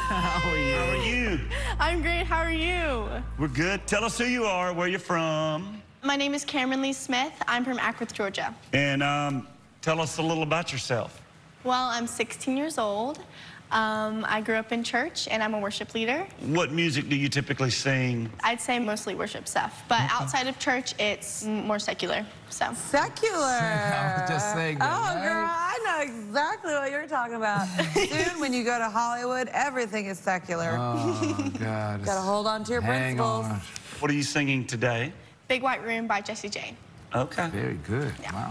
How are you? How are you? I'm great. How are you? We're good. Tell us who you are, where you're from. My name is Cameron Lee Smith. I'm from Ackworth, Georgia. And tell us a little about yourself. Well, I'm 16 years old. I grew up in church, and I'm a worship leader. What music do you typically sing? I'd say mostly worship stuff, but outside of church, it's more secular. So Secular. I was just saying that, Oh, right? girl, I know exactly what you're talking about. Soon, when you go to Hollywood, everything is secular. Oh, God. Gotta hold on to your Hang principles. on. What are you singing today? Big White Room by Jessie J. Okay. Very good. Yeah. Wow.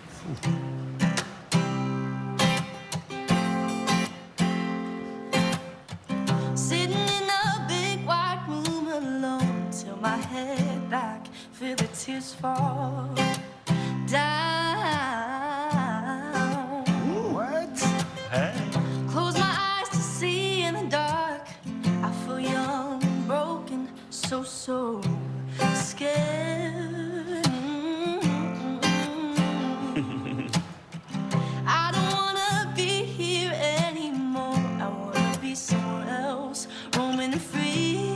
Sitting in a big white room alone, tilt my head back, feel the tears fall down. What? Hey. Close my eyes to see in the dark. I feel young, broken, so scared. I don't wanna be here anymore. I wanna be somewhere else, roaming free,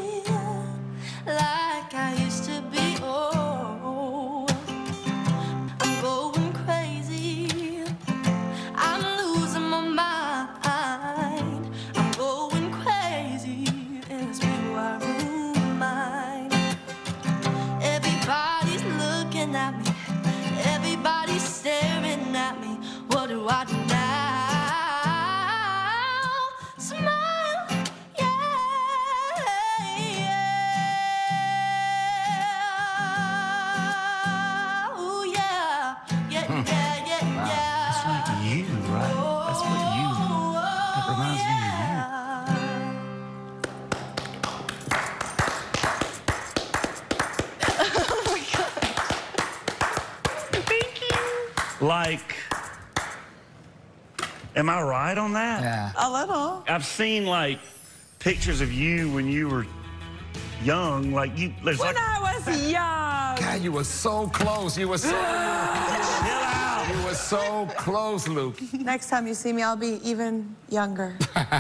like I used to be. Oh, I'm going crazy. I'm losing my mind. I'm going crazy in this big white room of mine. Everybody's looking at me. Everybody's staring at me. What do I do now? Smile, yeah, yeah. Ooh, yeah, yeah, yeah, yeah, yeah. That's like you, right? That's what you. That reminds me of Thank you. you. Like, am I right on that? Yeah. A little. I've seen, like, pictures of you when you were young. Like, you, there's When like, I was young. God, you were so close. You were so... chill out. You were so close, Luke. Next time you see me, I'll be even younger.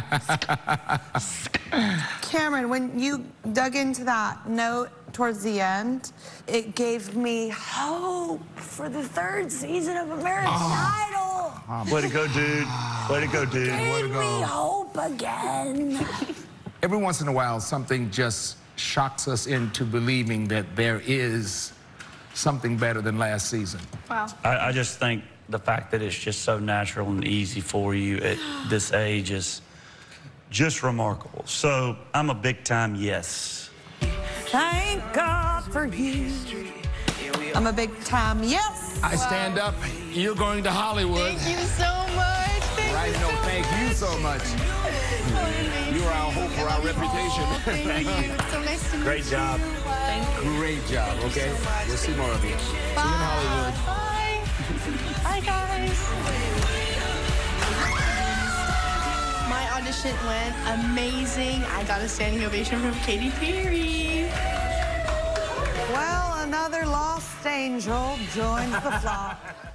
Cameron, when you dug into that note towards the end, it gave me hope for the third season of American Idol. Way to go, dude. Way to go, dude. Way to Gave go. me hope again. Every once in a while, something just shocks us into believing that there is something better than last season. Wow. I just think the fact that it's just so natural and easy for you at this age is just remarkable. So I'm a big time yes. Thank God for you. I'm a big time yes. I stand up. You're going to Hollywood. Thank you so much. Thank Right? you No, so thank you so much. You are our hope for our reputation. Thank you. It's so nice to meet Great job. you. Thank you. Great job, okay? We'll see more of you. See you in Hollywood. Bye. Bye, guys. My audition went amazing. I got a standing ovation from Katy Perry. Well, another lost angel joins the flock.